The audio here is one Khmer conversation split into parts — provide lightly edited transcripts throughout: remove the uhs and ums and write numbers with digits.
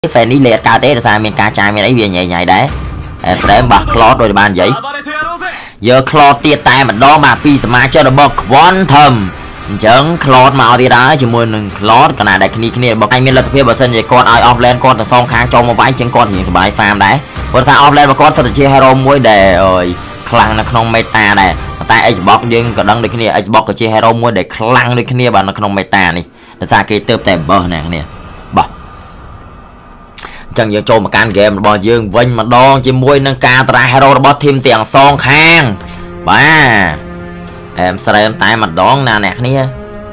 phèn đi liệt cao tế là sao miền ca trai miền ấy về nhảy đấy em sẽ bật clot rồi bàn giấy giờ clot tiệt tay mà đo mà pi mà cho nó bật quantum chẳng clot màu thì đó chỉ muốn clot cái này đại kia bật anh miền là phía bờ sân vậy con ai offline con từ song kháng cho một vài chứng con thì bài farm đấy còn sao offline mà con sẽ chia hero muối đề rồi khlang nó không meta này tại Xbox nhưng còn đăng được cái này Xbox có chia hero muối để khlang được cái này bạn nó không meta này là sao cái tớp tèm bờ này nè bỏ chẳng giờ cho một can game bò dương vinh mà đo chỉ môi nâng ca tra hero bot thêm tiền son khang ba em sẽ em tay mặt đón nè nè nè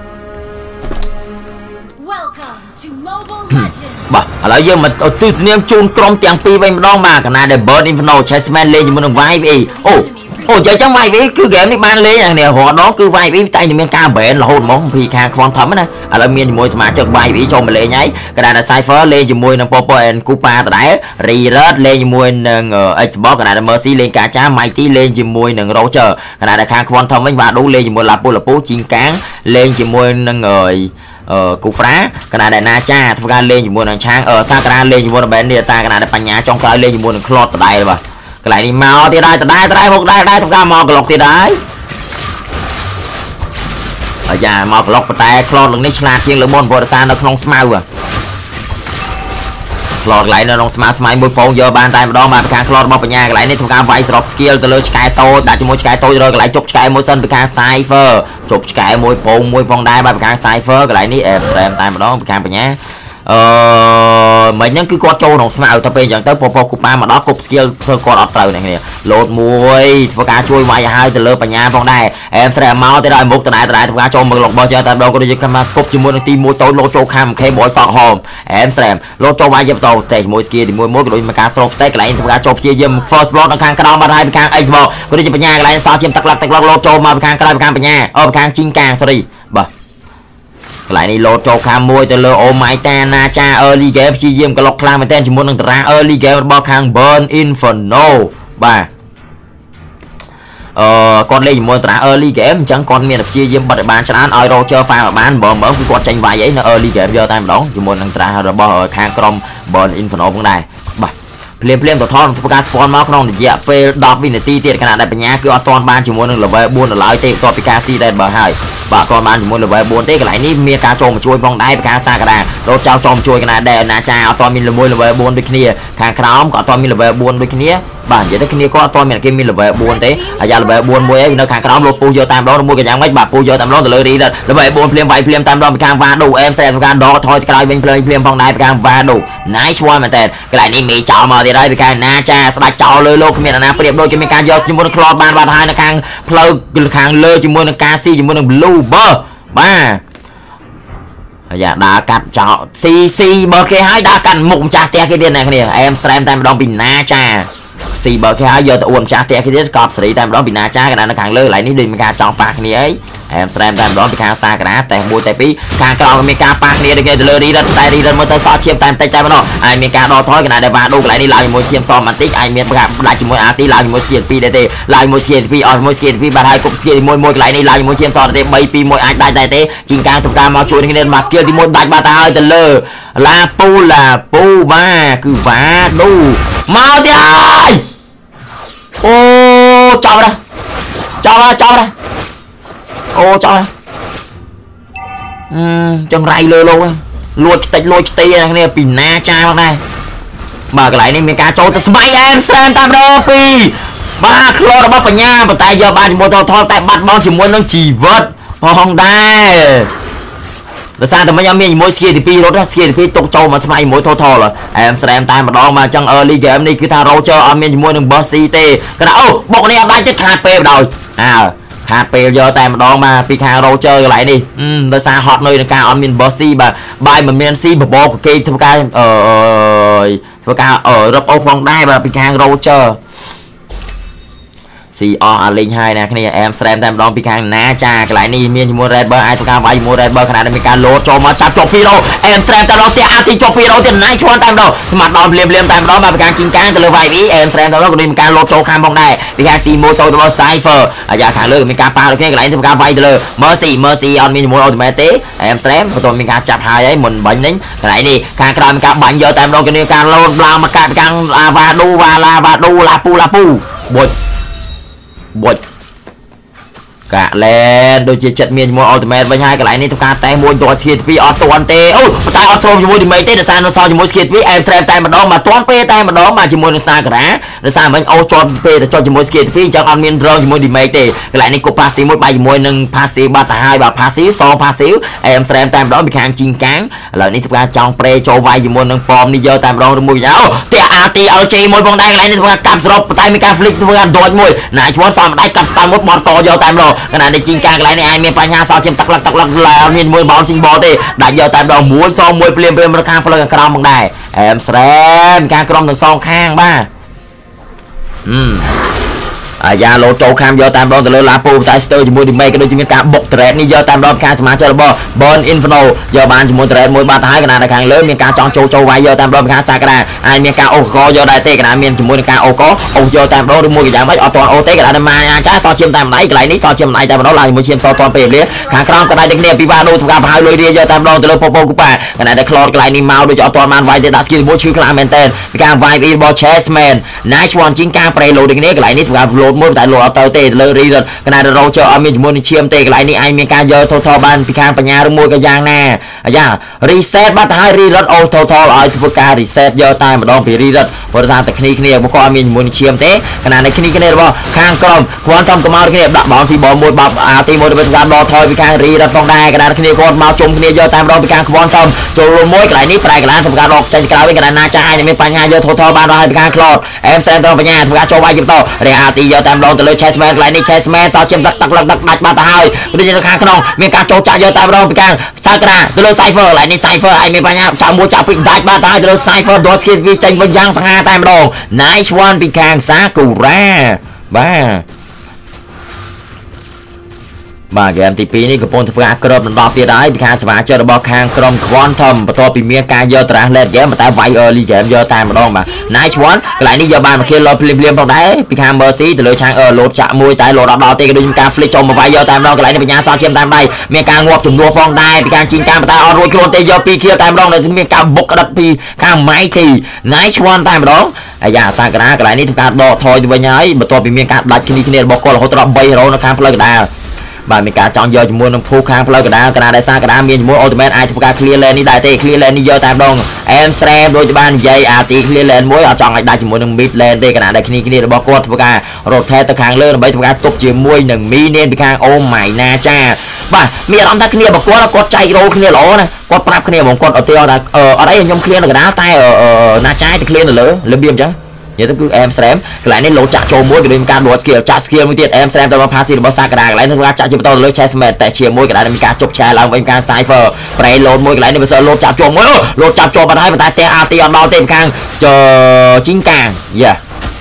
bà ở giờ mình từ xem chun crom tiền pi vinh đón mà cái này để bird inferno chessman lên nhưng mình vai vì ô trời chẳng vai vì cứ game đi ban lên nè họ đó cứ vai vì tay thì mình ca bể là hồn món vì ca không thấm này ở lại miền môi mà chợt vai vì cho mình lên nháy cái này là cipher lên cho môi nó popo and coupa từ đấy reload lên cho môi Xbox cái này là mercy lên cả cha mighty lên cho môi nâng roger cái này là khang không thấm và đủ lên cho môi là pô chiến cán lên cho môi nâng người cú phá cái này là na cha thằng ca lên cho môi nâng trang ở sakura lên cho môi là bên địa ta cái này là bánh nhá trong cái lên cho môi nâng clot từ đây rồi cái này đi mau thì đây một đây thằng ca mò cái lọc thì đấy ở nhà mò cái lọc tay clot lần này là chiên lượng môn vừa xa nó không smile à clot lại nó không smile môi phone giờ bàn tay mà đó mà cái clot bọc ở nhà cái lại này thằng ca vay drop skill từ lưới sky to đặt cho môi sky to rồi cái lại chụp sky môi sân cái cipher chụp sky môi phone đai ba cái cipher cái lại ní em tay mà đó cái nhà mình nhắn cứ qua châu nòng smile tập bên dẫn tới popo coupa mà đó cục skill thôi con ọt từ này nè lột muôi và cá chui ngoài hai từ lơ và nhà phong đây em sẽ mau tới đây một từ này cá châu mực lọc bao giờ tạm đâu có đi cam cục chỉ muốn tìm mua tối lô châu kham khe bỏi sọt hòm em sẽ lô châu vai dập tàu tệ môi kia thì môi cái đôi mà cá sọc tết lại cá châu chia dâm first block nó khang cái đó mà hai khang Xbox có đi chụp nhà lại sao chim tắc lắc lô châu mà khang cái khang nhà khang chinh càng sorry bà lại đi lô châu kham môi từ lơ ô máy ta na cha early game chi diêm cái lọc làm tên chỉ muốn nâng ra early game bao khang burn inferno ba con lên muốn ra early game chẳng con miền chia diêm bật bàn cho ăn euro chơi pha mà bán mở cái con tranh vài giấy nó early game giờ tay đó chỉ muốn nâng ra rồi bao khang crom burn inferno cũng này ba plemตัวทอนทุกการสปอนมาขนมเดียเปดอกวินาทีเตียขนาดได้ปัญญาคือเอาตอนบ้านจมูกนึงหรือว่าบุญหรือลอยเตะตัวพิการซีได้เบอร์ให้บ่ตอนบ้านจมูกหรือว่าบุญเตะกันไหลนี่มีการโจมช่วยป้องได้พิการซากระดาเราเจ้าโจมช่วยกันนะแดนนาจาเอาตอนมีหรือมวยหรือว่าบุญด้วยគ្នាทางขนมก็ตอนมีหรือว่าบุญด้วยគ្នាบ้านอย่าได้គ្នាก็ตอนมีกินมีหรือว่าบุญเตะอาญาหรือว่าบุญมวยในทางขนมเราปูโยตามร้อนมวยกันยังไม่บาปูโยตามร้อนแต่เลยดีเลยหรือว่าบุญเพลียมไฟเพลียมตามร้อนพิการวาดูเอ็มแสดงการดอกทอยกลายเป็นเพลียมป้องได้พิการวาดูนายช่วยมาแต่กันไหลนี่มีเจ้ามาที่ได้พิการนาจาสบายเจ้าเลยโลกมีนะเปรียบโดยจะมีการยกจมูกคลอบ้านบาดหายในทางเพลย์ทางเลยจมูกกาซีจมูกบลูเบอร์บ้าอย่าด่ากัดเจาะซีเบอร์แค่ให้ด่ากันมุกจ่าเตะแค่เดียวเนี่ยเอ็มแซมแต่มาดองปินนาจาซีเบอร์แค่ให้เยอะแต่อ้วนจ่าเตะแค่เดียวกอบสีแต่มาดองปินนาจากันนะทางเลยไหลนี่ดึงมีการจองปากนี่เอ้ยเอ็มแซมแต่มาดองปินคาซากระแต่มวยแต่ปีทางกรองมีการปากนี่เด็กเลยดีดันแต่ดีดันมวยแต่ซอเชียมแต่ใจมันเนาะไอมีการรอท้อยกันนะเดี๋ยวมาดูไหลนี่ลายมวยเชียมซอมมันติ๊กไอเมียประกาศลายมวยอาร์ตี้ลายมวยเชียร์ปีเดตลายมวยเชียร์ปีออนมวยเชียร์ปีบาร์ไฮกุบเชียร์มวยไหลนี่ลายมวยเชียมซอมเดตใบปีมวยอาร์ได้เตะจริงการถูกการมาช่วยที่เล่นมาสเกียร์ที่มวยได้บาตาเตเลอลาปูมาคือฟ้าดูมาเดี๋ยวโอ้จับนะโอ้จับนะจังไรเลยลูกลวดตีอะไรเนี่ยปีหน้าจ้ามากได้มากันไหลนี่มีการโจมตีสบายแอนแซนตามรอปีบ้าคลอร์บ้าปัญญาปัตตายเยอะบ้านจมูกทอแต่บัดบอลจมูกต้องจีวัดพอห้องได้แต่ซาแต่ไม่ยอมมีมวยสกีที่ปีรถสกีที่ปีตกโจมาสมัยมวยทอเลยแอมแซมตามมาดองมาจังลีเกมนี่คือทางโรเจอร์อเมนจมูกหนึ่งบอสซีเต้กระดาษบอกนี่ได้จะขาดเปย์ไปเลยขาดเปย์เยอะแต่มาดองมาปีทางโรเจอร์กันไหลนี่แต่ซาฮอตเลยในการอเมนบอสซีแบบใบมันเมนซีแบบบอกกีทุกการทุกการรับเอาฟองได้แบบปีทางโรเจอร์ซีออาลิงให้นะគ្នាแอมแซมតែម្ដងពីខាងណាចាកន្លែងនេះមានជាមួយ Red Bull អាចធ្វើការវាយជាមួយ Red Bull ខណៈដែលមានការលោតចូលមកចាប់ជាប់2រោអែមแซมតែម្ដងទៀតអាទីជាប់2រោទៀតណៃឈួនតែម្ដងស្មាត់ដល់ភ្លាមតែម្ដងមកពីខាងជីងកាងទៅលើ YB អែមแซมតែម្ដងក៏មានការលោតចូលខាងផងដែរពីខាងទី1ទៅរបស់ Cypher អាយ៉ាខាងលើមានការប៉ាដូចគ្នាកន្លែងធ្វើការវាយទៅលើ Mercy អត់មានជាមួយ Ultimate ទេអែមแซមក៏ต้องមានការចាប់ហើយមុនបាញ់នេះកន្លែងនេះខាងក្រោយមានការបាញ់យកតែម្ដងគ្នាការលោតឡើងមកកាពីខាងវ៉ាឌូឡាពូបុចកាលែនដូចជាចិត្តមានជាមួយ Ultimate វិញហើយកន្លែងនេះធ្វើការតេសមួយទាត់ Skid 2អត់ទាន់ទេអូតែអត់ស្រូបជាមួយ Damage ទេដោយសារនៅសល់ជាមួយ Skid 2 Aim Strength តែម្ដងមកទាន់ពេលតែម្ដងមកជាមួយនឹង Sakura ដោយសារមិញអូជាប់ពេលទៅចុចជាមួយ Skid 2អញ្ចឹងអត់មានរងជាមួយ Damage ទេកន្លែងនេះគប់ Passive មួយបាយជាមួយនឹង Passive បាត់ទៅហើយបាទ Passive សង Passive Aim Strength តែម្ដងពីខាងជីងកាំងឥឡូវនេះធ្វើការចង់ប្រេចូលវាយជាមួយនឹងប៉មនេះយកតែម្ដងមួយយ៉ាងអូតែ RT LJ មួយផងដែរកន្លែងនេះធ្វើការកាប់សរុបតែមានការ flick ធ្វើការ dodge មួយណាយឈ្មោះសំដៃកាប់ស្តាំមួយបត់កយកតែម្ដងកណ្ដាលនេះជីងកាំងកន្លែងនេះអាចមានបញ្ហាសល់ជាទឹកលឹកឡើយមានមួយបោលស៊ីងបលទេដាច់យកតែម្ដងមួយសងមួយភ្លាមមកខាងផ្លូវខាងក្រោមផងដែរអែមស្រែមការក្រុមទាំងសងខាងបាទអាយ៉ាលោចូលខាំយកតាមដងទៅលើឡាពូតែស្ទើរជាមួយ Damage ក៏ដូចជាមានការបុក Trade នេះយកតាមដងខាងសមាជិករបស់ Burn Inferno យកបានជាមួយ Trade មួយបាត់ទៅហើយកណ្ដាលខាងលើមានការចង់ចូលវាយយកតាមដងខាង Sakura អាចមានការអូសកយកដែរទេកណ្ដាលមានជាមួយនឹងការអូសកអូសយកតាមដងឬមួយក៏យ៉ាងម៉េចអត់ទាន់អូសទេកណ្ដាលម៉ាចាសល់ឈាមតែម្ដាយកន្លែងនេះសល់ឈាមម្ដាយតែម្ដងឡើងជាមួយឈាមសល់ទាន់ពេលវេលាខាងក្រោមកណ្ដាលដូចគ្នាពីវ៉ាដូធ្វើការប្រហែលលុយរាយកតាមដងទៅលើពោកូប៉ាកណ្ដាលដែល Cloud កន្លែងនេះមកដូចជាអត់ទាន់បានវាយទេដាក់ skill មួយឈឺខ្លាំងមែនតើពីការវាយរបស់ Chessman Nice one ជីងការប្រេលោដូចគ្នាកន្លែងនេះធ្វើការ load មួយតែ load អត់ទៅទេលើ Reset កណ្ដាល Roger អត់មានជាមួយនឹងឈាមទេកន្លែងនេះអាចមានការយក Total បានពីខាងបញ្ញាឬមួយក៏យ៉ាងណាអាយ៉ា Reset បាត់ទៅហើយ Reset Total ឲ្យធ្វើការ Reset យកតែម្ដងពី Reset ព្រោះថាតែគ្នាមកក៏អត់មានជាមួយនឹងឈាមទេកណ្ដាលនេះគ្នារបស់ខាងក្រុមគាត់ចំកុំមកគ្នាដាក់បោនស៊ីបលមួយបាប់ទីមួយទៅធ្វើការដកថយពីខាង Reset ផងដែរកណ្ដាលគ្នាគាត់មកជុំគ្នាយកតែម្ដងពីខាងគាត់ចំចូលរួមមួយកន្លែងនេះប្រែកន្លែងធ្វើការដកចេញក្រៅវិញកណ្ដាលណាចាស់អាចមានបញ្ហាយក Total បានដល់ហើយពីខាង Cloud M Stand ទៅបញ្ញាធ្វើការចូលវាយបន្តរៀង RT យកតែម្ដងទៅលើ Chessman កន្លែងនេះ Chessman សល់ជាទឹកដាច់បាត់ទៅហើយដូចជានៅខាងក្នុងមានការចូលចាក់យកតែម្ដងពីខាង Sakura ទៅលើ Cypher កន្លែងនេះ Cypher អាចមានបញ្ហាចាក់មួយចាក់ពីរដាច់បាត់ទៅហើយទៅលើ Cypher Dot Skid វាចេញវិញយ៉ាងសង្ហាតែម្ដង Nice one ពីខាង Sakura បាទហ្គេមទី2នេះកំពុងធ្វើការក្របដណ្ដប់ទៀតហើយពីខាងសមាជិករបស់ខាងក្រុម Quantum បន្ទាប់ពីមានការយកត្រាស់ late game តែវាយ early game យកតែម្ដងបាទ Nice one កន្លែងនេះយកបានមកគៀលលោតភ្លាមផងដែរពីខាង Mercy ទៅលើឆាងលោតចាក់មួយតែលោតអត់ដល់ទេក៏ដូចមានការ flick ចូលមកវាយយកតែម្ដងកន្លែងនេះបញ្ញាសល់ឈាមតាមដៃមានការងាប់ជំនួសផងដែរពីខាងជីងកាមតែអត់រួចខ្លួនទេយក2គៀលតែម្ដងដែលមានការបុកក្តិតពីខាង Mighty Nice one តែម្ដងអាយ៉ា Sakura កន្លែងនេះធ្វើការដកថយទៅវិញហើយបន្ទាប់ពីមានការដាច់គ្នារបស់គាត់រហូតដល់3 hero នៅខាងផ្លូវកណ្ដាលបាទមានការចង់យកជាមួយនឹងភូខាងផ្លូវកណ្ដាលកណ្ដាលដែលសាកណ្ដាលមានជាមួយ Ultimate អាចធ្វើការ clear lane នេះដែរទេ clear lane នេះយកតែម្ដង M Sram ដូចបាននិយាយ RT clear lane មួយអត់ចង់ឲ្យដាច់ជាមួយនឹង mid lane ទេកណ្ដាលដែលគ្នារបស់គាត់ធ្វើការ rotate ទៅខាងលើដើម្បីធ្វើការទប់ជាមួយនឹង Minion ពីខាង Oh my ណាចាបាទមានអារម្មណ៍ថាគ្នារបស់គាត់ចែករោគ្នាល្អណាគាត់ប្រាប់គ្នាហ្មងគាត់ឧទាហរណ៍ថាអត់អីខ្ញុំ clear នៅកណ្ដាលតែណាចាយទៅ clear នៅលើរបៀបអញ្ចឹងនិយាយទៅគឺ M Sram កន្លែងនេះលោចាក់ចូលមួយក៏មានការដួល skill ចាក់ skill មួយទៀត M Sram ទៅមក passive របស់ Sakura កន្លែងនេះធ្វើការចាក់ជាបន្តទៅលើ Chessman តែជាមួយកន្លែងមានការជប់ឆែឡើងវិញការ Cypher ប្រេលោតមួយកន្លែងនេះបើសិនលោចាប់ជាប់មួយលោចាប់ជាប់បាត់ហើយប៉ុន្តែតែ RT អត់ដល់ទេខាងជីងកាងយ៉ា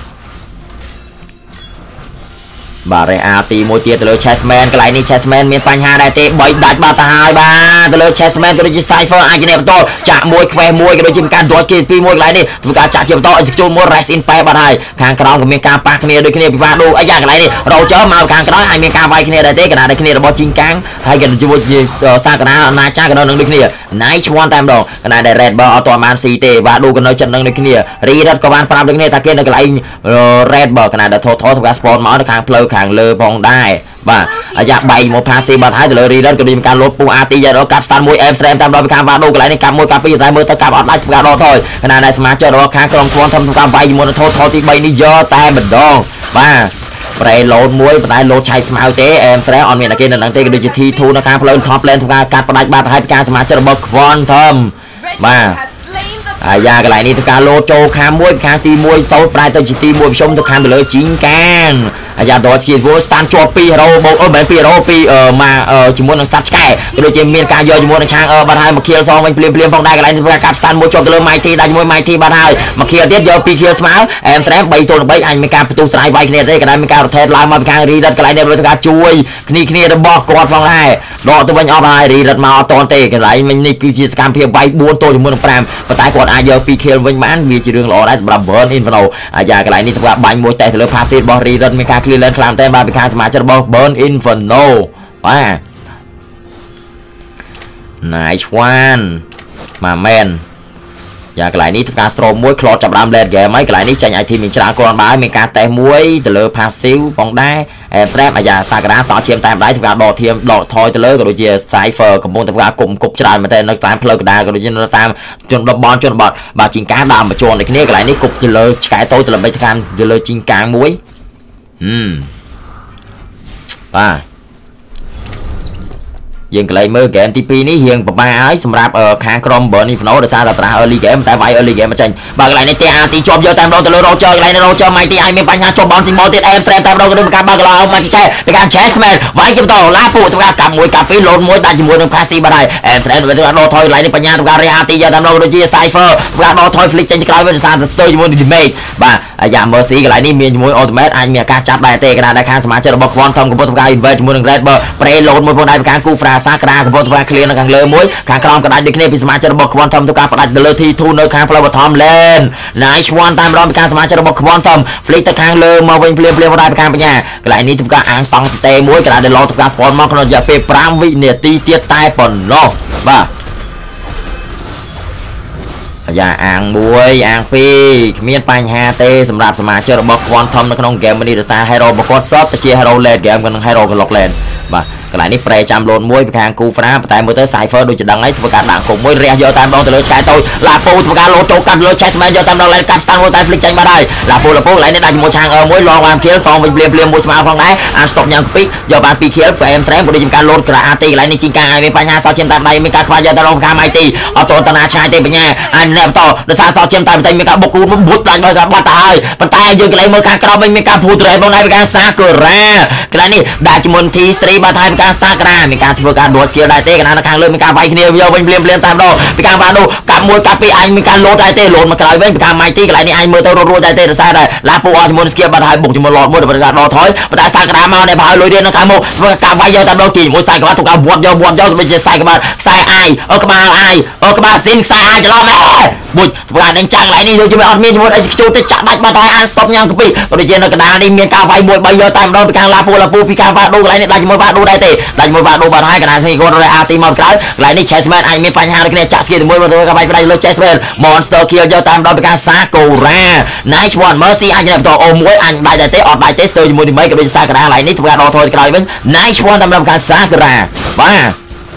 បាទរេ RT មួយទៀតទៅលើ Chessman កន្លែងនេះ Chessman មានបញ្ហាដែរទេ3ដាច់បាត់ទៅហើយបាទទៅលើ Chessman ក៏ដូចជា Cypher អាចជាបន្តចាក់មួយខ្វេះមួយក៏ដូចជាការ dodge គេពីមួយកន្លែងនេះធ្វើការចាក់ជាបន្តឲ្យចូលមួយ rest in pair បាត់ហើយខាងក្រោមក៏មានការប៉ះគ្នាដូចគ្នាពិបាកដូអាយ៉ាកន្លែងនេះ Roger មកខាងក្រោយអាចមានការវាយគ្នាដែរទេកណ្ដាលដូចគ្នារបស់ជីងកាំងហើយក៏ជាមួយ Sakura ណាចាក៏នៅនឹងដូចគ្នា Nice one តែម្ដងកណ្ដាលដែល Red Bull អត់ទាន់បានស៊ីទេបាទដូក៏នៅចិត្តនឹងដូចគ្នា Reset ក៏បានប្រាប់ដូចគ្នាថាគេនៅកន្លែង Red Bull កណ្ដាលដែល Total ធ្វើការ spawn មកនៅខាងផ្លូវខាងលើផងដែរបាទអាយ៉ាបែកមក passive បាត់ហើយទៅលើ Reset ក៏មានការលោតពូ RT យកដល់កាប់ stand មួយ M Sram តាមដល់ពីខាងវ៉ាដូកន្លែងនេះកាប់មួយកាប់ពីរតែមើលទៅកាប់អត់ដាច់ធ្វើការដកថយខណៈដែលសមាជិករបស់ខាងក្រុម Quantum ធ្វើការវាយជាមួយនឹង Total ទី3នេះយកតែម្ដងបាទប្រេលោតមួយប៉ុន្តែលោតឆៃស្មៅទេ M Sram អត់មានតែគេនៅនឹងទេក៏ដូចជា T2 នៅខាងផ្លូវ top lane ធ្វើការកាត់ផ្ដាច់បាត់ហើយពីការសមាជិករបស់ Quantum បាទអាយ៉ាកន្លែងនេះធ្វើការលោតចូលខាងមួយខាងទី1ទៅប្រែទៅជាទី1វិសុំទៅខាងទៅលើជីងកាងអាយ៉ាដល់ស្គីវស្តានជាប់2 hero បងមិន2 hero 2មកជាមួយនឹងសัตว์ឆ្កែក៏ដូចជាមានការយកជាមួយនឹងឆាងបាត់ហើយមកខៀលសងវិញភ្លាមផងដែរកន្លែងធ្វើការកាប់ស្តានមួយជាប់ទៅលើ Mighty ដាក់ជាមួយ Mighty បាត់ហើយមកខៀលទៀតយក2ខៀលស្មើអែមស្រែម3ទល់3អញមានការបន្ទុះស្រាយវាយគ្នាទេកន្លែងមានការ rotate ឡើងមកពីខាង Reddit កន្លែងនេះធ្វើការជួយគ្នារបស់គាត់ផងដែរដកទៅវិញអស់ហើយ Reddit មកអត់តទេកន្លែងមិញនេះគឺជាសកម្មភាពវាយ4ទល់ជាមួយនឹង5ប៉ុន្តែគាត់អាចយក2ខៀលវិញបានវាជារឿងល្អដែរសម្រាប់ Burn Inferno អាយ៉ាកន្លែងនេះធ្វើការបាញ់មួយតែទៅលើ passive របស់ Reddit មានការ clear lane ខ្លាំងតែបាទពីខាងសមាជិករបស់ Burn Inferno បាទ Nice one មកមែនយ៉ាកន្លែងនេះធ្វើការ stroke មួយ clot ចាប់ដើម late game ហើយកន្លែងនេះចាញ់ item មានច្រើនគ្រាន់បើមានការតេស្តមួយទៅលើ passive ផងដែរframe អាយ៉ាសាការាសោះឈាមតាមដៃធ្វើការដកធៀមដកថយទៅលើក៏ដូចជា Cypher កំពុងធ្វើការគប់ច្រើនមែនតែនៅតាមផ្លូវកណ្ដាលក៏ដូចជានៅតាមជនបទបាទជីងកាដើមបញ្ជាន់ដូចគ្នាកន្លែងនេះគប់ទៅលើឆ្កែតូចទៅល្បិចតាមទៅលើជីងកាមួយបាទយើងកន្លែងមើលហ្គេមទី2នេះរៀងពិបាកហើយសម្រាប់ខាងក្រុម Burn Inferno ដោយសារតែត្រាស់ early game តែវាយ early game មកចេញបាទកន្លែងនេះទេអាទីជាប់យកតាមដងទៅលើ Roger កន្លែងនេះ Roger Mighty ឲ្យមានបញ្ហាជាប់ bounce មកទៀត aim frame តាមដងក៏ដូចការបើកកន្លោឲ្យមកចេះពីការ Chessman វាយគេបន្តឡាពូធ្វើការកាប់មួយកាប់ពីរ load មួយដាក់ជាមួយនឹង Passy បាត់ហើយ aim frame ធ្វើការដកថយកន្លែងនេះបញ្ញាធ្វើការរះអាទីយកតាមដងក៏ដូចជា Cypher ធ្វើការដកថយ flick ចេញក្រោយវិញដោយសារតែ stir ជាមួយនឹង damage បាទអាយ៉ា Mercy កន្លែងនេះមានជាមួយ ultimate អាចមានការចាប់ដែរទេកណ្ដាលដែលខាងសមាជិករបស់ Quantum កំពុងធ្វើការ invade ជាមួយនឹង Red Bull Prey load មួយផងដែរពីការគូ Fra Sakra កំពុងធ្វើការ clear នៅខាងលើមួយខាងក្រោមក៏ដាច់ដូចគ្នាពីសមាជិករបស់ Quantum ទៅការផ្ដាច់ទៅលើ T2 នៅខាងផ្លូវបឋម lane Nice one តាមរំពីការសមាជិករបស់ Quantum flick ទៅខាងលើមកវិញភ្លាមៗដែរពីខាងបញ្ញាកន្លែងនេះធ្វើការអាងតង់ស្តេមួយកណ្ដាលដែលឡងធ្វើការ spawn មកក្នុងរយៈពេល5វិនាទីទៀតតែប៉ុណ្ណោះបាទអាយ៉ាអាង1អាង2គ្មានបញ្ហាទេសម្រាប់សមាជិករបស់ Quantum នៅក្នុង game នេះដោយសារ hero របស់គាត់សតទៅជា hero late game ក៏នឹង hero block lane បាទកន្លែងនេះប្រែចាំ load មួយពីខាងគូ Fra តែមើលទៅ Cypher ដូចជាដឹងហើយធ្វើការដាក់គុំមួយរះយកតាមដងទៅលើឆ្កែតូចឡាពូធ្វើការ load ចូលកាត់លើ Chessman យកតាមដង lane កាប់ stand មួយតែ flick ចាញ់បាត់ហើយឡាពូកន្លែងនេះដាក់ជាមួយឆាងមួយលងបាន kill សងវិញភ្លាមមួយស្មើផងដែរអាន stop ញ៉ាំពីយកបាន2 kill frame ក៏ដូចជាការ load ក្រាអាទីកន្លែងនេះជីងកាឲ្យមានបញ្ហាសោះឈាមតាមដៃមានការខ្វះយកតាមដងខាង Mighty អត់តតាណាឆ្ងាយទេបញ្ញាអានណែបន្តដោយសារសោះឈាមតែបន្តិចមានការបុកគូបុតដាច់ដោយការបាត់ទៅហើយប៉ុន្តែយើងកន្លែងមើលខាងក្រោមវិញមានការភូត្រេបងដែរពីការ Sakura កន្លែងនេះដាក់ជាមួយ T3 បាត់ហើយពីការ Sakura មានការធ្វើការ dual skill ដែរទេកណ្ដាលនៅខាងលើមានការវាយគ្នាយកវិញភ្លាមតាមដងពីការវ៉ានូកាប់មួយកាប់ពីរអញមានការ load ដែរទេ load មកក្រោយវិញពីការ Mighty កន្លែងនេះអញមើលទៅរួចដែរទេដោយសារតែឡាពូអស់ជាមួយ skill បាត់ហើយបុកជាមួយ load មួយដើម្បីការដកថយប៉ុន្តែ Sakura មកនេះបើឲ្យលុយរៀននៅខាងមុខធ្វើការវាយយកតាមដងទីជាមួយ Sakura ធ្វើការវត្តយកដូចជា Sakura ខ្សែអាយក្បាលអាយក្បាលស៊ីនខ្សែអាយច្រឡំបុចធ្វើការដេញចាក់កន្លែងនេះដូចជាអត់មានជាមួយ execute ទេចាក់ដាច់បាត់ហើយអាន stop ញ៉ាំកាពីក៏ដូចជានៅកណ្ដាលនេះមានការវាយមួយ3យកតែម្ដងពីខាងឡាពូពីការវ៉ាដូកន្លែងនេះដាច់ជាមួយវ៉ាដូដែរទេដាច់មួយវ៉ាដូបាត់ហើយកណ្ដាលនេះគាត់រកអាទីមកក្រោយកន្លែងនេះ Chessman អាចមានបញ្ហាដូចគ្នាចាក់ skill ជាមួយមកធ្វើការវាយផ្ដាច់លើ Chessman monster kill យកតែម្ដងពីខាង Sakura Nice one Mercy អាចបន្ត O1 អញដាច់ដែរទេអត់ដាច់ទេស្ទើរជាមួយទី3ក៏ដូចជា Sakura កន្លែងនេះធ្វើការដកថយក្រោយវិញ Nice one តាមរំខាង Sakura បាទ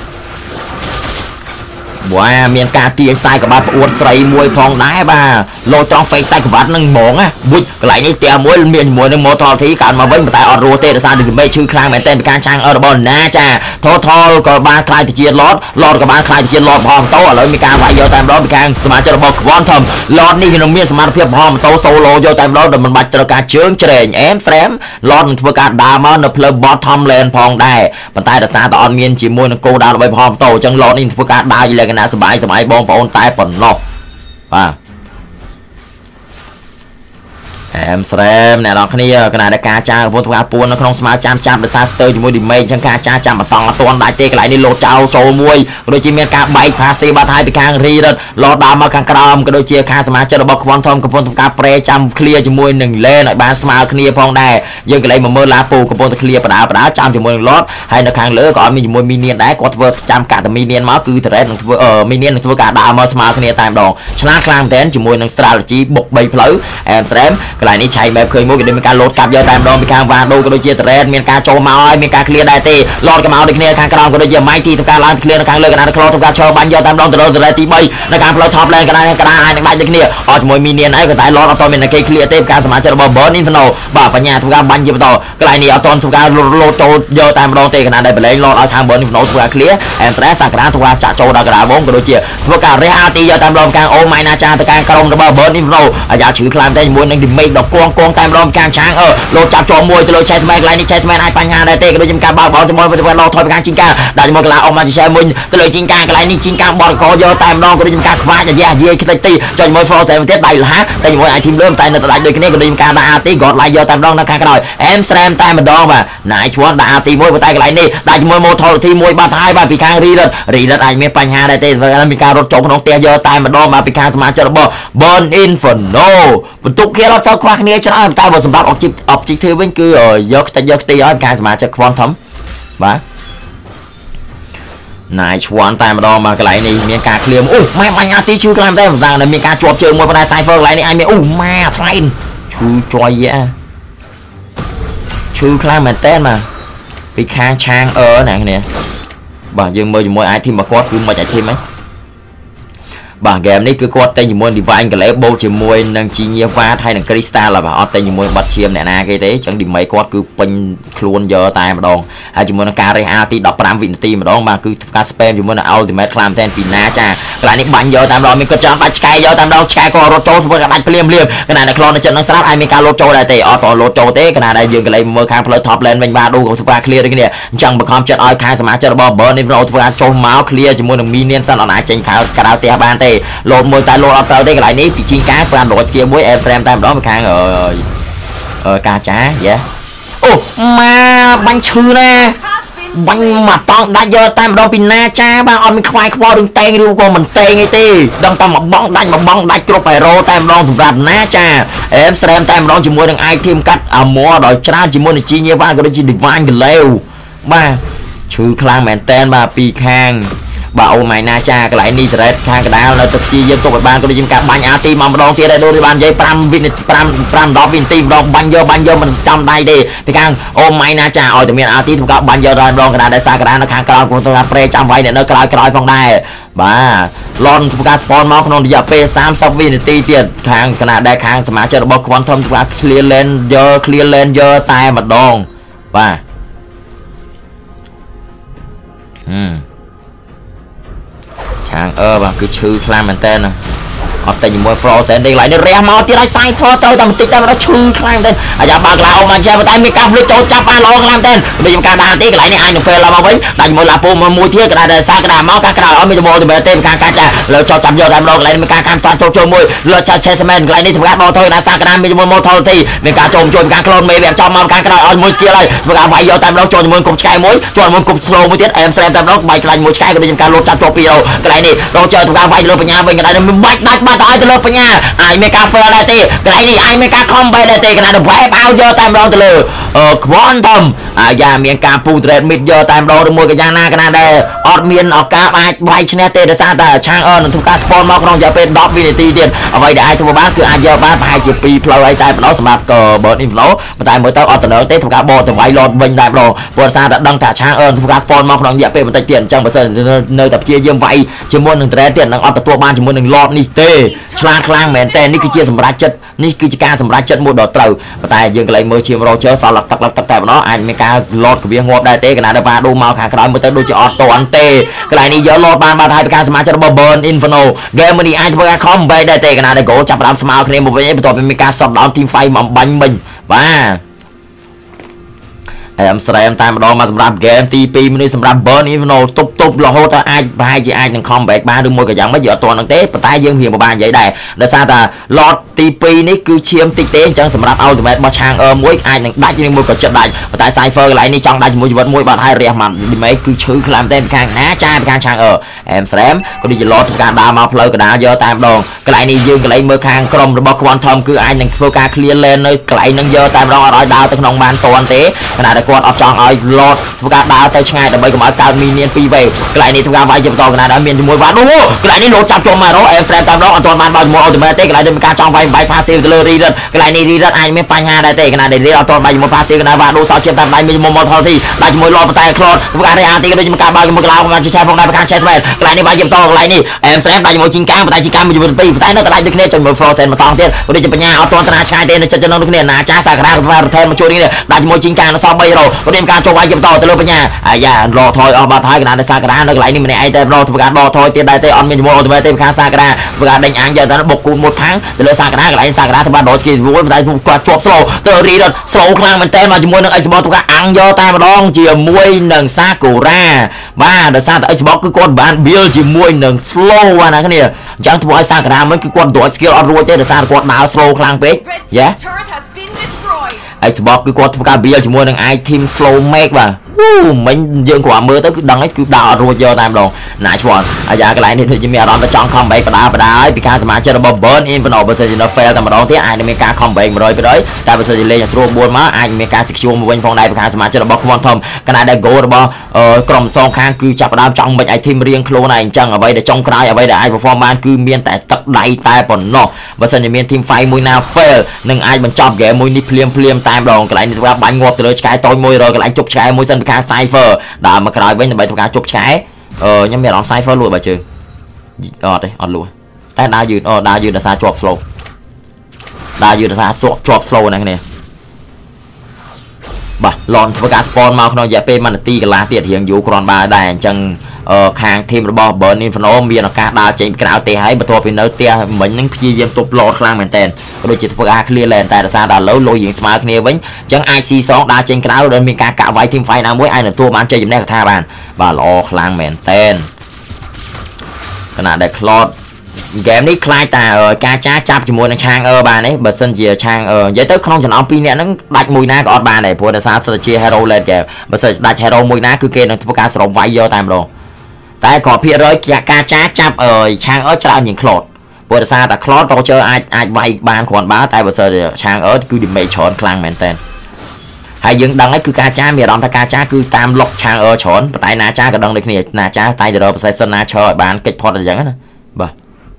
មានការទាញខ្សែក្បាលប្អួតស្រីមួយផងដែរបាទលោត្រង់ fake ខ្សែក្បាត់នឹងហ្មងណាបុចកន្លែងនេះផ្ទះមួយមានជាមួយនឹង Mortality កើតមកវិញប៉ុន្តែអត់រស់ទេដោយសារតែមេឈឺខ្លាំងមែនទែនពីការឆាំងរបស់ណាចា Total ក៏បានខ្លាយទៅជា Lord ក៏បានខ្លាយទៅជា Lord ផងតោឥឡូវមានការវាយយកតែម្ដងពីខាងសមាជិករបស់ Quantum Lord នេះនឹងមានសមត្ថភាពផងម៉ូតូ solo យកតែម្ដងដែលមិនបាច់ត្រូវការជើងច្រែងអែមស្រែម Lord នឹងធ្វើការដើរមកនៅផ្លូវ bottom lane ផងដែរប៉ុន្តែដោយសារតែអត់មានជាមួយនឹងគោលដៅរបស់ផងម៉ូតូអញ្ចឹង Lord នេះធ្វើការដើរជាលក្ខណៈសบายបងប្អូនតែប៉ុណ្ណោះបាទអែមស្រែមអ្នកនរគ្នាគណៈដែលការចាកំពុងធ្វើការពួននៅក្នុងស្មារតីចាំដោយសារស្ទើរជាមួយ damage អញ្ចឹងការចាចាំបន្តអត់ទាន់ដាច់ទេកន្លែងនេះលោតចោលចូលមួយក៏ដូចជាមានការបែក passive បាត់ហើយពីខាង Reddit លោតដើរមកខាងក្រោមក៏ដូចជាខាងសមាជិករបស់ Quantum កំពុងធ្វើការប្រេចាំ clear ជាមួយនឹង lane ឲ្យបានស្មើគ្នាផងដែរយើងកន្លែងមកមើលឡាពូកំពុងតែ clear បដាចាំជាមួយនឹង Lord ហើយនៅខាងលើក៏អត់មានជាមួយ minion ដែរគាត់ធ្វើចាំកាត់តែ minion មកគឺ Turret នឹងធ្វើ minion នឹងធ្វើការដើរមកស្មើគ្នាតែម្ដងឆ្លាតខ្លាំងមែនជាមួយនឹង strategy បុក3ផ្លូវអែមស្រែមកន្លែងនេះឆៃ map ឃើញមួយក៏មានការលោតកាប់យកតែម្ដងពីខាង Vado ក៏ដូចជា Turret មានការចូលមកហើយមានការ clear ដែរទេ Lord ក៏មកដូចគ្នាខាងក្រោមក៏ដូចជា Mighty ធ្វើការឡើង clear នៅខាងលើកណ្ដាល Claw ធ្វើការឈរបាញ់យកតែម្ដងទៅលើ Turret ទី3នៅខាងផ្លូវ top lane កណ្ដាលអាចនឹងដាច់ដូចគ្នាអត់ជាមួយ minion ហើយក៏តែ Lord អត់ទាន់មានគេ clear ទេពីការសមាជិករបស់ Burn Inferno បាទបញ្ញាធ្វើការបាញ់ជាបន្តកន្លែងនេះអត់ទាន់ធ្វើការលោតចូលយកតែម្ដងទេកណ្ដាលដែលបលែង Lord ឲ្យខាង Burn Inferno ធ្វើការ clear Andrea Sakura ធ្វើការចាក់ចូលដល់កណ្ដាលវងក៏ដូចជាធ្វើការរះអាទីយកតែម្ដងខាង Oh My Nacha ទៅខាងក្រុមរបស់ Burn Inferno អាយ៉ាឈឺខ្លាំងតែជាមួយនឹង damage ดอกกวงតែម្ដងកាងឆាងលោចាប់ជាប់មួយទៅលើ Chessman កន្លែងនេះ Chessman អាចបញ្ហាដែរទេក៏ដូចជាការបើកបោលជាមួយទៅលោថយពីខាងជីងកាដាក់ជាមួយកន្លះអស់មកជាមុនទៅលើជីងកាកន្លែងនេះជីងកាបតកយកតែម្ដងក៏ដូចជាការខ្វាចយាយខ្ទេចទីចុចជាមួយ Frozen ទៀតដៃលះតែជាមួយអាយធីមលើតែនៅដៃដូចគ្នាក៏ដូចជាការដាក់ RT គាត់ឡាយយកតែម្ដងនៅខាងក្រោយ Amsterdam តែម្ដងបាទណាយឈួនដាក់ RT មួយប៉ុន្តែកន្លែងនេះដាក់ជាមួយ Mortality មួយបាត់ហើយបាទពីខាង Reader អាចមានបញ្ហាដែរទេមានការរត់ចូលក្នុងផ្ទះយកតែម្ដងបាទពីខាងសមាជិករបស់ Burn Inferno បន្ទុកគេអត់សូវខ្វះគ្នាច្រើនតែបើសម្រាប់ Objective វិញគឺយកខ្ទេចយកខ្ទីឲ្យខាងសមាជិក Quantum បាទណាយឈួនតែម្ដងមកកន្លែងនេះមានការឃ្លៀមអូម៉ែបាញ់អាទីឈឺខ្លាំងតែមិនដឹងមានការជាប់ជើងមួយប៉ុន្តែ Cypher កន្លែងនេះអាចមានអូម៉ែថ្លៃឈឺជាយយ៉ាឈឺខ្លាំងមែនតើមកពីខាងឆាងណាគ្នាបាទយើងមើលជាមួយ item របស់គាត់គឺមិនអាចធីមហ្នឹងបាទ game នេះគឺគាត់តែជាមួយ Divine Glaive បូកជាមួយនឹង Genius Ward ហើយនឹង Crystal បាទអត់តែជាមួយបាត់ឈាមអ្នកណាគេទេអញ្ចឹង Dimay គាត់គឺពេញខ្លួនយកតែម្ដងហើយជាមួយនឹងការរេះ RT 15វិនាទីម្ដងបាទគឺការ spam ជាមួយនឹង Ultimate ខ្លាំងតែពីណាចាកន្លែងនេះបាញ់យកតែម្ដងមានគាត់ចង់បាច់ឆ្កែយកតែម្ដងឆ្កែក៏រត់ចូលធ្វើការដាច់ភ្លាមកណ្ដាលតែខ្លួននៅចិត្តនឹងស្រាប់ហើយមានការលោតចូលដែរទេអត់ក៏លោតចូលទេកណ្ដាលតែយើងកន្លែងមើលខាងផ្លូវ top lane វិញបាទដូរក៏ធ្វើការ clear ដូចគ្នាអញ្ចឹងបង្ខំចិត្តឲ្យខាងសមាជិករបស់ Burn Inferno ធ្វើការចុះមក clear ជាមួយនឹង Minion សិនអត់អាចចេញក្រៅផ្ទះបានទេលោតមួយតែលោតអត់ទៅទេកន្លែងនេះពីជីងការបានរត់ស្គៀមួយ Amsterdam តែម្ដងពីខាងកាចាយេអូម៉ាបាញ់ឈឺណាបាញ់មកតង់ដាច់យកតែម្ដងពីណាចាបាទអត់មានខ្វាយខ្វល់រឿងតេងឬក៏មិនតេងអីទេដឹងតែមកបងដាច់គ្រប់អេរ៉ូតែម្ដងសម្រាប់ណាចា Amsterdam តែម្ដងជាមួយនឹង item កាត់អាម័រដល់ច្រើនជាមួយនឹងជីញេវ៉ាក៏ដូចជា Divine Glaive បាទឈឺខ្លាំងមែនតែនបាទពីខាងបាទអូម៉ៃណាចាកន្លែងនេះត្រេតខាងកណ្ដាលនៅទឹកជាយើងទុកឲ្យបានក៏ដូចជាការបាញ់ RT មកម្ដងទៀតដែរដូចបាននិយាយ5វិនាទី5 10វិនាទីម្ដងបាញ់យកមិនចំដៃទេពីខាងអូម៉ៃណាចាឲ្យតែមាន RT ធ្វើការបាញ់យកដល់ម្ដងកណ្ដាលដែលសារកណ្ដាលនៅខាងក្រោយព្រោះថាប្រេចាំវាយនៅក្រោយផងដែរបាទឡនធ្វើការ spawn មកក្នុងរយៈពេល30វិនាទីទៀតខាងកណ្ដាលដែលខាងសមាជិករបស់ Quantum ធ្វើការ clear lane យកតែម្ដងបាទខាងបាទគឺឈឺខ្លាំងមែនតើអត់តែជាមួយ Frozen ទេកន្លែងនេះរះមកទៀតឲ្យ Cypher ទៅតែបន្តិចតែមកឈឺខ្លាំងមែនអាយ៉ាបើកឡាអូមកចេះតែមានការ flip ចូលចាប់បានល្អខ្លាំងមែនដូចខ្ញុំការដាក់ទីកន្លែងនេះអាចនឹង fail ឡើងមកវិញដាក់ជាមួយឡាពូមួយទៀតកណ្ដាលដែលសារកណ្ដាលមកការក្រោយអត់មានចូលទៅទេការកាចាលើចោតចាប់យកតែម្ដងកន្លែងមានការកាំស្តាចូលមួយលើឆា Chessman កន្លែងនេះធ្វើការដល់ទៅដល់សារកណ្ដាលមានជាមួយ Mortality មានការចូលជួយការ clone មេវាចោលមកការក្រោយឲ្យមួយ skill ហើយធ្វើការវាយយកតែម្ដងចូលជាមួយគុំឆ្កែមួយចូលជាមួយគុំ slow មួយទៀត Amsterdam តែម្ដងបាយខ្លាញ់មួយឆ្កែក៏ដូចជាការលោតចាប់ចូលពីកន្លែងនេះរកchơiធ្វើការវាយលើបញ្ញាវិញកន្លែងនេះមិនបាច់ដាច់បាត់ឲ្យទៅលើបញ្ញាអាចមានការ fail ដែរទេកន្លែងនេះអាចមានការ combat ដែរទេកន្លែងនេះ wipe out យកតែម្ដងទៅលើQuantum អាយ៉ាមានការពូ trade mid យកតែម្ដងឬមួយកញ្ញាណាកណ្ដាលដែរអត់មានឱកាសអាចវាយឈ្នះទេដោយសារតែឆាងនឹងធ្វើការ spawn មកក្នុងរយៈពេល10វិនាទីទៀតអ្វីដែលអាចធ្វើបានគឺអាចយកបានប្រហែលជា2ផ្លូវហើយតែម្ដងសម្រាប់Burn Infernoប៉ុន្តែមើលទៅអត់ទៅទេធ្វើការបកទៅវាយលោតវិញតែម្ដងព្រោះសារតែដឹងថាឆាងធ្វើការ spawn មកក្នុងរយៈពេលបន្តិចទៀតអញ្ចឹងបើសិននៅតែព្យាយាមវាយជាមួយនឹង trade ទៀតនឹងអត់ទទួលបានជាមួយនឹង Lord នេះទេឆ្លាតខ្លាំងមែនតើនេះគឺជាសម្រាប់ចិត្តនេះគឺជាការសម្រេចចិត្តមួយដ៏ត្រូវប៉ុន្តែយើងកន្លែងមើលឈាម Roger សល់ទឹកតែម្ដងអាចមានការលោតកវាងាប់ដែរទេកណ្ដាលដល់វ៉ាដូមកខាងក្រោយមើលទៅដូចជាអត់តន់ទេកន្លែងនេះយកលោតបានបាត់ហើយពីការសមាជិករបស់ Burn Inferno game នេះអាចធ្វើការ combat ដែរទេកណ្ដាលដែល goal ចាប់ផ្ដើមស្មើគ្នាមកវិញបន្ទាប់ពីមានការ shut down team fight មកបាញ់មិញបាទAmsterdam តែម្ដងមកសម្រាប់ game ទី2នេះសម្រាប់ Burn Inferno ទប់រហូតដល់អាចប្រហែលជាអាចនឹង comeback បានឬមួយក៏យ៉ាងម៉េចយើងអត់ទាន់នឹងទេប៉ុន្តែយើងរៀងពិបាកនិយាយដែរដោយសារតែ lot ទី2នេះគឺឈាមតិចទេអញ្ចឹងសម្រាប់ ultimate របស់ឆាងមួយអាចនឹងដាច់ឬមួយក៏ចិត្តដាច់ប៉ុន្តែ Cypher កន្លែងនេះចង់ដាច់ជាមួយជីវិតមួយបាត់ហើយរះមក Dimay គឺឈឺខ្លាំងតែខាងណាចាខាងឆាងAmsterdam ក៏ដូចជា lot ធ្វើការដើរមកផ្លូវកណ្ដាលយកតែម្ដងកន្លែងនេះយើងកន្លែងមើលខាងក្រុមរបស់ Quantum គឺអាចនឹងធ្វើការ clear lane នៅកន្លែងនឹងយកតែម្ដងអត់ឲ្យដើរទៅក្នុងបានទាន់ទេខណៈដែលគាត់អត់ចង់ឲ្យ lot ធ្វើការដើរទៅឆ្ងាយដើម្បីកុំឲ្យកើត minion 2 wave កន្លែងនេះធ្វើការវាយជាបន្តកណ្ដាលដែលមានជាមួយវ៉ាដូកន្លែងនេះលោតចាប់ចូលមករក Amsterdam តែម្ដងអត់ទាន់បានបើជាមួយ ultimate ទេកន្លែងនេះមានការចង់វាយបាយ passive ទៅលើ Reader កន្លែងនេះ Reader អាចមានបញ្ហាដែរទេកណ្ដាលដែល Reader អត់ទាន់បាយជាមួយ passive កណ្ដាលវ៉ាដូសល់ជាតាមដៃមានជាមួយ Mortality ដាច់ជាមួយ lot ប៉ុន្តែ Clone ធ្វើការ RT ក៏ដូចជាការបើកជាមួយកន្លោមកជាឆាផងដែរប្រការ Chessman កន្លែងនេះវាយជាបន្តកន្លែងនេះ Amsterdam ដាច់ជាមួយជីងកាំប៉ុន្តែជីងកាំមួយជាមួយ2ប៉ុន្តែនៅតែដាច់ដូចគ្នាចុចមួយ Frozen មកតង់ទៀតក៏ដូចជាបញ្ញាអត់ទាន់តាឆ្ងាយទេនៅចិត្តចំណងដូចគ្នាណាចាសាករាក៏ធ្វើ return មកជួយនេះដាច់ជាមួយជីងកាំនៅសល់3 hero ក៏មានការចូលវាយបន្តទៅលើបញ្ញាអាយ៉ារកថយអស់បាត់ហើយកណ្ដាលសាក្រានៅកន្លែងនេះម្នាក់ឯងតែរកធ្វើការដកថយទៀតដែរទេអត់មានជាមួយអូតូម៉េទទេខាងសាក្រាធ្វើការដេញអាំងយកទៅបុកគូនមួយផាំងទៅលើសាក្រាកន្លែងសាក្រាធ្វើបានដកស្គីវូលតែគាត់ជាប់ slow ទៅរីដុត slow ខ្លាំងមែនតើមកជាមួយនឹងអេសបធ្វើការអាំងយកតែម្ដងជាមួយនឹងសាកូរ៉ាបាទដោយសារតែអេសបគឺគាត់បាន build ជាមួយនឹង slow ណាគ្នាអញ្ចឹងធ្វើឲ្យសាក្រាមិញគឺគាត់ដក skill អត់រួចទេដោយសារគាត់ដើរ slow ខ្លាំងពេកយ៉ាអេសបគឺគាត់ធ្វើការ build ជាមួយនឹង item slow make បាទមិញយើងគ្រាន់មើលទៅគឺដឹងហើយគឺដើរអត់រួចយកតែម្ដងណាឆ្វល់អាយ៉ាកន្លែងនេះដូចជាមានអារម្មណ៍ថាចង់ comeback បដាហើយពីការសមាជិករបស់ Burn Inferno បើសិនជា fail តែម្ដងទៀតអាចនឹងមានការ comeback 100%តែបើសិនជាលេងស្រួល4មកអាចមានការ secure មកវិញផងដែរពីការសមាជិករបស់ Quantum កណ្ដាលដែល goal របស់ក្រុមសងខាងគឺចាប់ផ្ដើមចង់មិន item រៀងខ្លួនហើយអញ្ចឹងអ្វីដែលចុងក្រោយអ្វីដែលអាច perform បានគឺមានតែទឹកដៃតែប៉ុណ្ណោះបើសិនជាមាន team fight មួយណា fail នឹងអាចបញ្ចប់ game មួយនេះភ្លាមតែម្ដងកន្លែងនេះធ្វើការបាញ់ងាប់ទៅលើឆ្កែតូចមួយរកន្លែងជប់ឆ្កែមួយសិនពីការ Cypher ដើរមកក្រោយវិញដើម្បីធ្វើការជប់ឆ្កែខ្ញុំមានអារម្មណ៍ Cypher លួចបើជើងអត់ទេអត់លួចតែដើរយឺតដើរយឺតដោយសារជាប់ slow ដើរយឺតដោយសារជាប់ slow ណាគ្នាបាទឡនធ្វើការ spawn មកក្នុងរយៈពេល1នាទីកន្លះទៀតរៀងយូរគ្រាន់បើដែរអញ្ចឹងខាង team របស់ Burn Inferno មានឱកាសដើរចេញពីក្រៅទេហើយបន្ទាប់ពីនៅផ្ទះមិញហ្នឹងព្យាយាមទប់ឡតខ្លាំងមែនតើដូចជាធ្វើការ clear lane តែដោយសារតែឥឡូវលុយរៀងស្មើគ្នាវិញអញ្ចឹងអាច C2 ដើរចេញក្រៅដោយមានការកាក់វាយ team fight ណាមួយអាចទទួលបានជ័យជំនះកថាបានបាទល្អខ្លាំងមែនតើខណៈដែល Cloud ហ្គេមនេះខ្លាចតែការចាប់ជាមួយនឹងឆាងបានទេបើសិនជាឆាងនិយាយទៅក្នុងចំណោម2នាក់ហ្នឹងដាច់មួយណាក៏អត់បានដែរព្រោះដោយសារសិតជា hero late game បើសិនដាច់ hero មួយណាគឺគេនឹងធ្វើការសរុបវាយយកតែម្ដងតែក៏ភាគរយការចាប់ឆាងច្រើនជាង Cloud ព្រោះដោយសារតែ Cloud រកជើអាចវាយបានគ្រាន់បើតែបើសិនជាឆាងគឺ damage ច្រើនខ្លាំងមែនតើហើយយើងដឹងហើយគឺការចាមានអារម្មណ៍ថាការចាគឺតាមលុកឆាងច្រើនប៉ុន្តែណាចាក៏ដឹងដូចគ្នាណាចាតែទៅរក possession ណាឈរឲ្យបានកិច្ចផុតអញ្ចឹងណាបាទ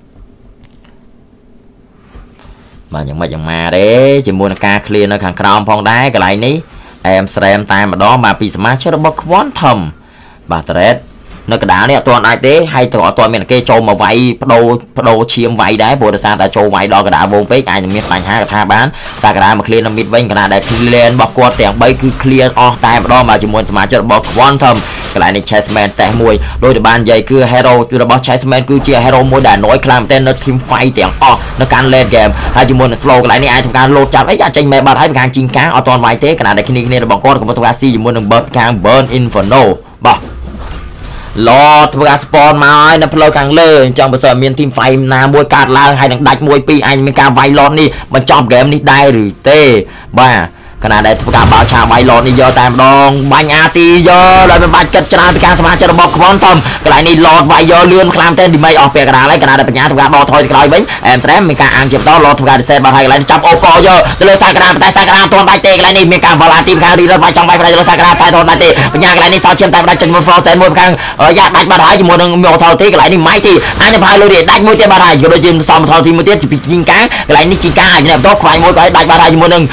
យ៉ាងម៉េចយ៉ាងម៉ាទេជាមួយនឹងការ clear នៅខាងក្រោមផងដែរកន្លែងនេះអែមស្រែមតែម្ដងមកពីសមាជិករបស់ Quantum បាទ Thread នៅកណ្ដាលនេះអត់ទាន់អាចទេហើយទៅអត់ទាន់មានគេចូលមកវាយបដូរឈាមវាយដែរព្រោះដោយសារតែចូលវាយដល់កណ្ដាលវងពេកអាចនឹងមានបញ្ហាកថាបានសាករាមក clear នៅ mid វិញកណ្ដាលដែល clear របស់គាត់ទាំង3គឺ clear អស់តែម្ដងមកជាមួយសមាជិករបស់ Quantum កន្លែងនេះ Chessman តេះមួយដោយតែបាននិយាយគឺ hero របស់ Chessman គឺជា hero មួយដែល annoy ខ្លាំងមែនទែននៅ team fight ទាំងអស់នៅកាន់ late game ហើយជាមួយនឹង slow កន្លែងនេះអាចធ្វើការលោតចាប់អីអាចចេញមេបាត់ហើយពីខាងជីងកាងអត់ទាន់វាយទេកណ្ដាលដែលគ្នារបស់គាត់កំពុងធ្វើការស៊ីជាមួយនឹង Burn Inferno បាទឡតធ្វើការ spawn មកហើយនៅផ្លូវខាងលើអញ្ចឹងបើសិនមាន team fight ណាមួយកាត់ឡើងហើយនឹងដាច់1 2អាចមានការវាយឡតនេះបញ្ចប់ game នេះដែរឬទេបាទខណៈដែលធ្វើការបើឆាវាយឡតនេះយកតែម្ដងបាញ់អាទីយកដោយមិនបាច់គិតច្រើនពីការសមាជិករបស់ Quantum កន្លែងនេះឡតវាយយកលឿនខ្លាំងតែឌីមីអស់ពេលកណ្ដាលហើយកណ្ដាលដែលបញ្ញាធ្វើការដកថយទៅក្រោយវិញអែមត្រែមមានការអាំងជាបន្តឡតធ្វើការ reset បាត់ហើយកន្លែងចាប់អូកយកទៅលើសាករាតែសាករាទាន់ដាច់ទេកន្លែងនេះមានការវល់អាទីពីខាងរីរ៉ូវាយចង់វាយទៅលើសាករាតែទាន់ដាច់ទេបញ្ញាកន្លែងនេះសោតឈាមតែដាច់ចេញមក Frozen មួយពីខាងយ៉ាដាច់បាត់ហើយជាមួយនឹងមាន authority កន្លែងនេះ Mighty អាចនឹងប្រហែលលុយដាច់មួយទៀតបាត់ហើយក៏ដូចជាសំ authority មួយទៀតពីជីងកាកន្លែងនេះជីងកាអាចនឹងបន្តខ្វាយមួយក៏ដាច់បាត់ហើយជាមួយនឹង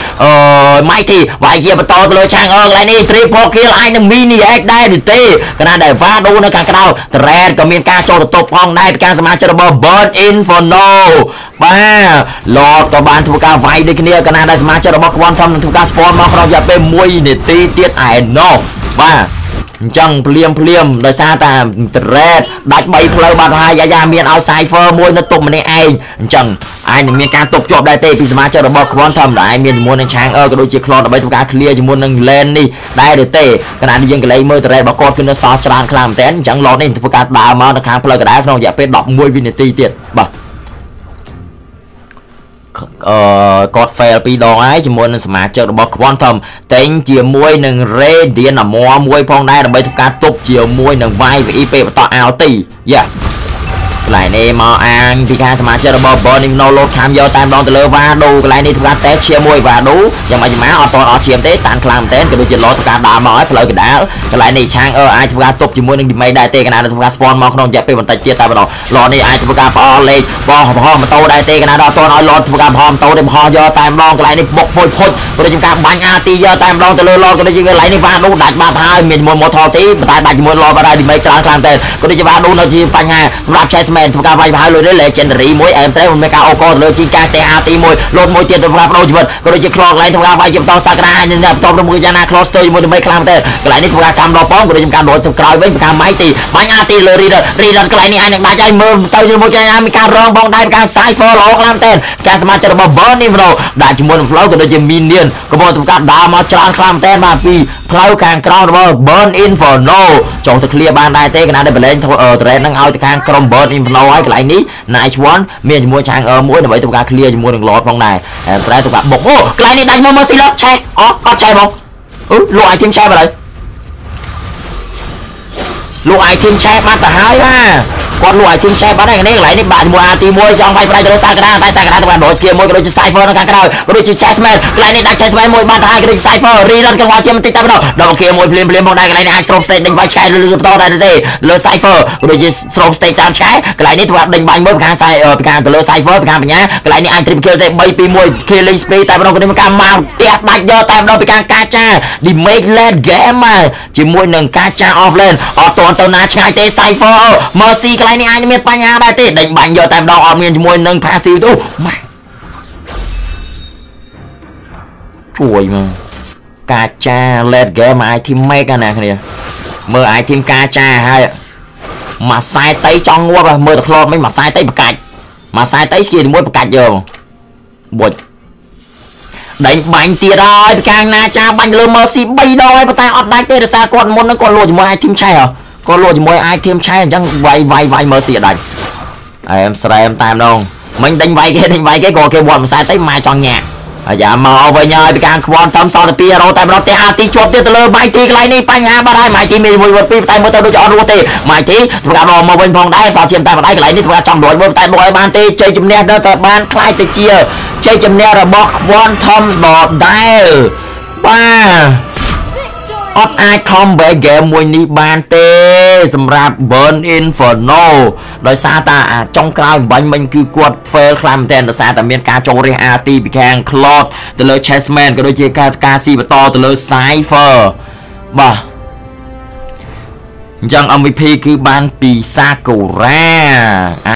Mighty វាយជាបន្តទៅលើឆាងកន្លែងនេះ triple kill អាចនឹង mini egg ដែរឬទេកណ្ដាលដែល Vado នៅខាងក្រៅ Thread ក៏មានការចូលទៅទប់ផងដែរពីការសមាជិករបស់ Burn Inferno បាទឡតក៏បានធ្វើការវាយដូចគ្នាកណ្ដាលដែលសមាជិករបស់ Quantum នឹងធ្វើការ spawn មកក្នុងរយៈពេល1នាទីទៀតឯណោះបាទអញ្ចឹងភ្លាមដោយសារតែ Thread ដាច់3ផ្លូវបាត់ហើយយ៉ាមានឲ្យ Cypher មួយនៅទប់ម្នាក់ឯងអញ្ចឹងអាចនឹងមានការទប់ជាប់ដែរទេពីសមាជិករបស់ Quantum ដែលមានជាមួយនឹងឆាងក៏ដូចជា Cloud ដើម្បីធ្វើការ clear ជាមួយនឹង lane នេះដែរទេខណៈនេះយើងកន្លែងមើល Thread របស់គាត់គឺនៅសល់ច្រើនខ្លាំងមែនតើអញ្ចឹង Lord នេះធ្វើការដើរមកនៅខាងផ្លូវកណ្ដាលក្នុងរយៈពេល11វិនាទីទៀតបាទគាត់ fail 2 ដងហើយជាមួយនឹងសមាជិករបស់ Quantum តែងជាមួយនឹង Radiant Armor មួយផងដែរដើម្បីធ្វើការទប់ជាមួយនឹង YVE ពេលបន្ត Alti យ៉ាកន្លែងនេះមកអាងពីការសមាជិករបស់ Burn Inferno លោតខាំយកតែម្ដងទៅលើ Vado កន្លែងនេះធ្វើការតេស្តជាមួយ Vado យ៉ាងម៉េចអត់តអត់ឈាមទេតានខ្លាំងមែនទែនក៏ដូចជាលោតធ្វើការដើរមកឲ្យផ្លូវកណ្ដាលកន្លែងនេះឆាងអាចធ្វើការទប់ជាមួយនឹង Dimay ដែរទេកណ្ដាលធ្វើការ spawn មកក្នុងរយៈពេលបន្តិចទៀតតែម្ដងលោតនេះអាចធ្វើការផ្អល់លេខបោះម៉ូតូដែរទេកណ្ដាលអត់តឲ្យលោតធ្វើការផ្អល់ម៉ូតូទេបោះយកតែម្ដងកន្លែងនេះបុកពុយផុចក៏ដូចជាការបាញ់អាទីយកតែម្ដងទៅលើលោតក៏ដូចជាកន្លែងនេះ Vado ដាច់បាត់ហើយមានមួយ Mortal ទីតែដាច់ជាមួយលោតបាត់ហើយ Dimay ច្រើនខ្លាំងតែក៏ដូចជា Vado នៅជាបញ្ហាសម្រាប់ Chessman មែនធ្វើការវាយប្រហារលុយនេះ legendary មួយអែមស្រីមិនមានការអូកទៅលើជីកាទេអាទី1លោតមួយទៀតទៅការបដូរជីវិតក៏ដូចជាខ្លោកឡើងធ្វើការវាយជាបន្តសាក្រាហើយនឹងបន្តទៅមួយយ៉ាងណា close ទៅជាមួយដើម្បីខ្លាំងមែនទេកន្លែងនេះធ្វើការកម្មដល់ប៉ងក៏ដូចជាការលោតទៅក្រោយវិញធ្វើការម៉ៃទីបាញ់អាទីលើ reader កន្លែងនេះអាចនឹងដាច់ហើយមើលទៅជាមួយគេមានការរងបងដៃការ cipher ល្អខ្លាំងមែនទេការសមាជិករបស់ Burn Inferno ដាក់ជាមួយនឹង flow ក៏ដូចជា minion ក៏មកធ្វើការដើរមកច្រើនខ្លាំងមែនទេបាទពីផ្លូវខាងក្រោមរបស់ Burn Inferno ចង់ទៅ clear បានដែរទេកណ្ដាលដែលបលែង trade នឹងឲ្យទៅខាងក្រុម Burn Inferno ហើយកន្លែងនេះ Nice One មានជាមួយឆាងមួយដើម្បីធ្វើការ clear ជាមួយនឹង Lord ផងដែរហើយស្រែធ្វើការបុកអូកន្លែងនេះដាច់មកស៊ីឡប់ឆេះអត់គាត់ឆេះបងលោកអាយធីមឆេះបាត់ហើយលោកអាយធីមឆេះបាត់ទៅហើយគាត់លោកអាយធីមឆេះបាត់ហើយកន្លែងនេះបាក់ជាមួយអាទី1ចង់វាយប្រដៅទៅសាក្រាតែសាក្រាទៅបានរយស្គីមួយក៏ដូចជា Cipher នៅខាងក្រោយក៏ដូចជា Chessman កន្លែងនេះដាក់ Chessman មួយបានទៅហើយក៏ដូចជា Cipher Reload កន្លងជាបន្តិចតែម្ដងដល់គេមួយភ្លាមផងដែរកន្លែងនេះអាច Strobe Stage ដេញវាយឆ្កែលើបន្តដែរទេលើ Cipher ក៏ដូចជា Strobe Stage តាមឆ្កែកន្លែងនេះធ្វើដេញបាញ់មួយពីខាងទៅលើ Cipher ពីខាងបញ្ញាកន្លែងនេះអាច Triple Kill ទេ3 2 1 Killing Spree តែម្ដងក៏នេះការមកផ្ទះដាច់យកតែម្ដងពីខាងកាចា The Make Late Game ជាមួយនឹងកាចា Offlane អត់ទាន់ទៅណាឆ្ងាយទេ Cipher Mercy កន្លែងនេះអាចមានបញ្ហាដែរទេដេញបាញ់យកតែម្ដងអត់មានជាមួយនឹង passive ទៅម៉ាជួយមកកាចា late game អាច team make ណាគ្នាមើលអាច team កាចាហើយមួយខ្សែតៃចង់ងាប់មើលទៅខ្លោតមិនមួយខ្សែតៃបកាច់មួយខ្សែតៃស្គីជាមួយបកាច់យកបុចដេញបាញ់ទៀតហើយពីខាងណាចាបាញ់លើ Mercy 3 ដងហើយប៉ុន្តែអត់ដាច់ទេដោយសារគាត់មុនហ្នឹងគាត់លោជាមួយអាច team ឆែគាត់លោជាមួយអាច team ឆែអញ្ចឹងវាយ Mercy អត់ដាច់អែមស្រែមតែម្ដងមិញដេញវាយគេក៏គេវត្តមួយខ្សែតៃម៉ែចង់ញាក់ហើយយ៉ាមកវិញហើយពីខាងខ្វន់តំសល់ទៅ2រ៉ូតែម្ដងទេអាទីជាប់ទៀតទៅលើម៉ៃទីកន្លែងនេះបញ្ហាបាត់ហើយម៉ៃទីមានមួយវត្ត2តែមើលទៅដូចអត់រស់ទេម៉ៃទីធ្វើការមកវិញផងដែរសល់ឈាមតែម្ដាយកន្លែងនេះធ្វើការចង់លួចមើលតែលួចឲ្យបានទេជ័យជំនះដល់តែបានខ្លាយទៅជាជ័យជំនះរបស់ខ្វន់ធំដដែលបាទអត់អាច comeback game មួយនេះបានទេសម្រាប់ Burn Inferno ដោយសារតែចុងក្រោយបាញ់មិញគឺគាត់ fail ខ្លាំងមែនទែនដោយសារតែមានការចូលរះ RT ពីខាង Cloud ទៅលើ Chessman ក៏ដូចជាការស៊ីបន្តទៅលើ Cipher បាទអញ្ចឹង MVP គឺបានពី Sakura